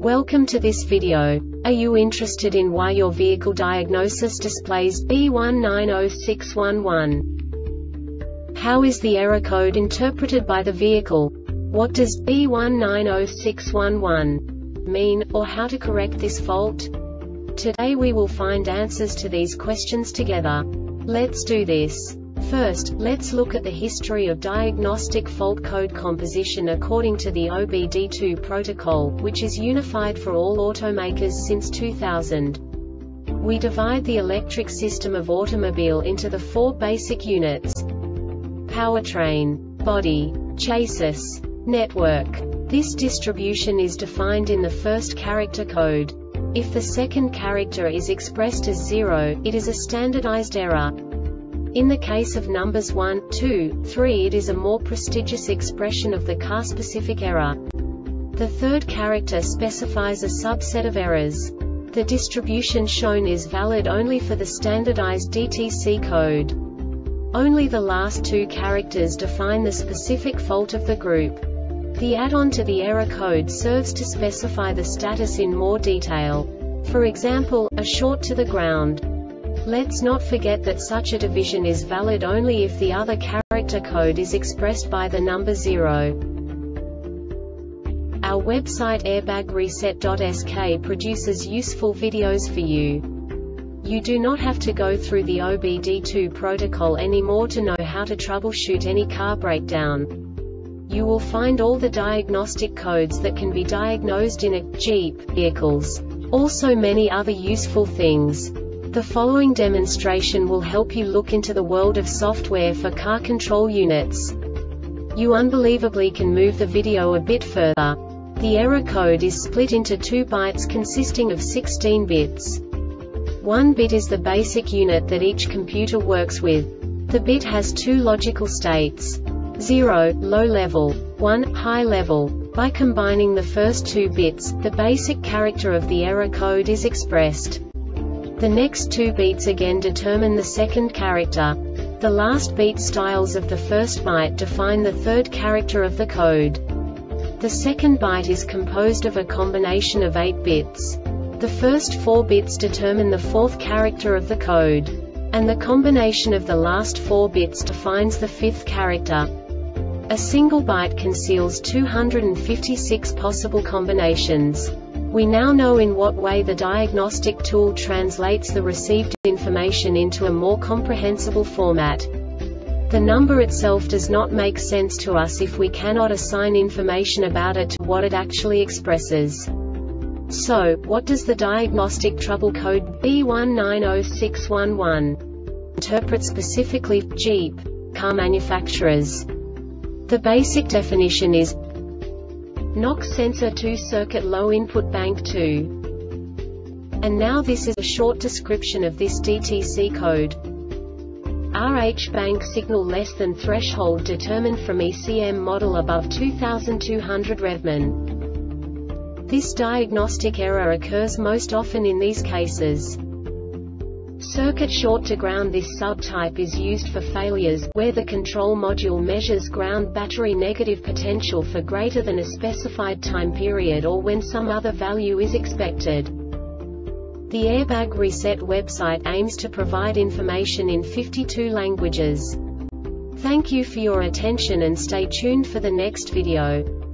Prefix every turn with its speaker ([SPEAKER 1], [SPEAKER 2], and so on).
[SPEAKER 1] Welcome to this video. Are you interested in why your vehicle diagnosis displays B190611? How is the error code interpreted by the vehicle? What does B190611 mean, or how to correct this fault? Today we will find answers to these questions together. Let's do this. First, let's look at the history of diagnostic fault code composition according to the OBD2 protocol, which is unified for all automakers since 2000. We divide the electric system of automobile into the four basic units: powertrain, body, chassis, network. This distribution is defined in the first character code. If the second character is expressed as 0, it is a standardized error. In the case of numbers 1, 2, 3, it is a more prestigious expression of the car-specific error. The third character specifies a subset of errors. The distribution shown is valid only for the standardized DTC code. Only the last two characters define the specific fault of the group. The add-on to the error code serves to specify the status in more detail. For example, a short to the ground. Let's not forget that such a division is valid only if the other character code is expressed by the number 0. Our website airbagreset.sk produces useful videos for you. You do not have to go through the OBD2 protocol anymore to know how to troubleshoot any car breakdown. You will find all the diagnostic codes that can be diagnosed in a Jeep vehicles. Also many other useful things. The following demonstration will help you look into the world of software for car control units. You unbelievably can move the video a bit further. The error code is split into 2 bytes consisting of 16 bits. 1 bit is the basic unit that each computer works with. The bit has 2 logical states: 0, low level, 1, high level. By combining the first 2 bits, the basic character of the error code is expressed. The next 2 beats again determine the second character. The last beat styles of the first byte define the third character of the code. The second byte is composed of a combination of 8 bits. The first 4 bits determine the fourth character of the code. And the combination of the last 4 bits defines the fifth character. A single byte conceals 256 possible combinations. We now know in what way the diagnostic tool translates the received information into a more comprehensible format. The number itself does not make sense to us if we cannot assign information about it to what it actually expresses. So, what does the diagnostic trouble code B190611 interpret specifically for Jeep car manufacturers? The basic definition is NOx sensor 2 circuit low input bank 2. And now this is a short description of this DTC code. RH bank signal less than threshold determined from ECM model above 2200 Revman. This diagnostic error occurs most often in these cases. Circuit short to ground. This subtype is used for failures where the control module measures ground battery negative potential for greater than a specified time period or when some other value is expected. The Airbag Reset website aims to provide information in 52 languages. Thank you for your attention and stay tuned for the next video.